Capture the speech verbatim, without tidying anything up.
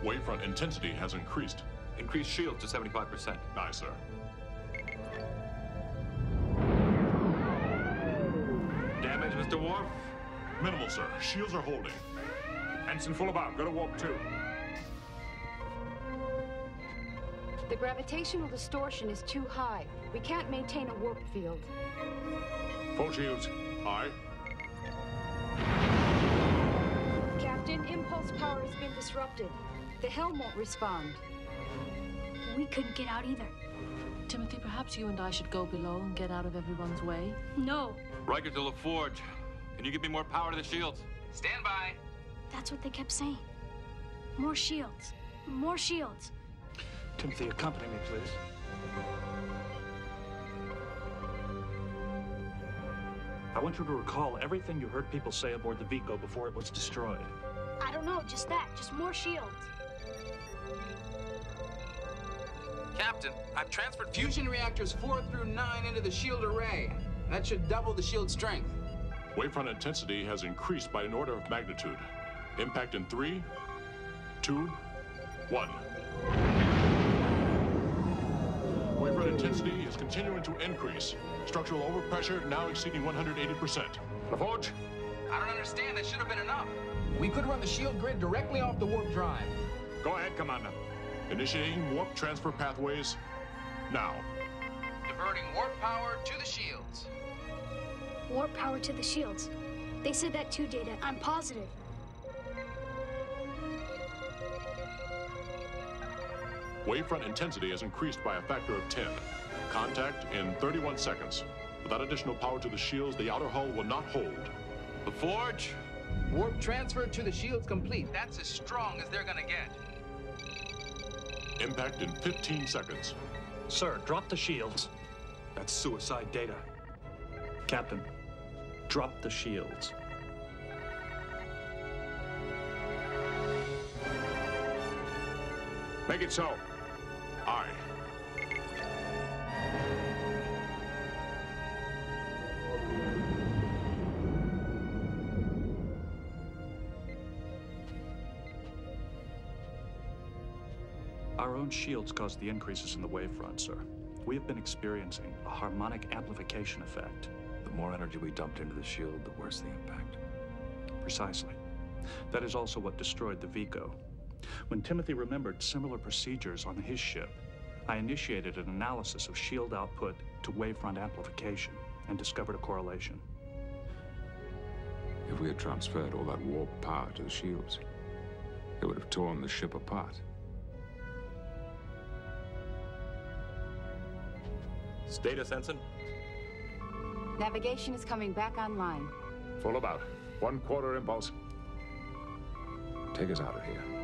Wavefront intensity has increased. Increase shield to seventy-five percent. Aye, sir. Damage, Mister Worf? Minimal, sir. Shields are holding. Ensign full about. Go to warp two. The gravitational distortion is too high. We can't maintain a warp field. Full shields. Aye. Captain, impulse power has been disrupted. The helm won't respond. We couldn't get out either. Timothy, perhaps you and I should go below and get out of everyone's way. No. Riker to LaForge. Can you give me more power to the shields? Stand by. That's what they kept saying. More shields. More shields. Timothy, accompany me, please. I want you to recall everything you heard people say aboard the Vico before it was destroyed. I don't know, just that. Just more shields. Captain, I've transferred fusion reactors four through nine into the shield array. That should double the shield strength. Wavefront intensity has increased by an order of magnitude. Impact in three, two, one. Wavefront intensity is continuing to increase. Structural overpressure now exceeding one hundred eighty percent. LaForge? I don't understand. That should have been enough. We could run the shield grid directly off the warp drive. Go ahead, Commander. Initiating warp transfer pathways now. Diverting warp power to the shields. Warp power to the shields. They said that too, Data. I'm positive. Wavefront intensity has increased by a factor of ten. Contact in thirty-one seconds. Without additional power to the shields, the outer hull will not hold. LaForge? Warp transfer to the shields complete. That's as strong as they're gonna get. Impact in fifteen seconds. Sir, drop the shields. That's suicide Data. Captain, drop the shields. Make it so. Aye. Our own shields caused the increases in the wavefront, sir. We have been experiencing a harmonic amplification effect. The more energy we dumped into the shield, the worse the impact. Precisely. That is also what destroyed the Vico. When Timothy remembered similar procedures on his ship, I initiated an analysis of shield output to wavefront amplification and discovered a correlation. If we had transferred all that warp power to the shields, it would have torn the ship apart. Status, Ensign? Navigation is coming back online. Full about. One quarter impulse. Take us out of here.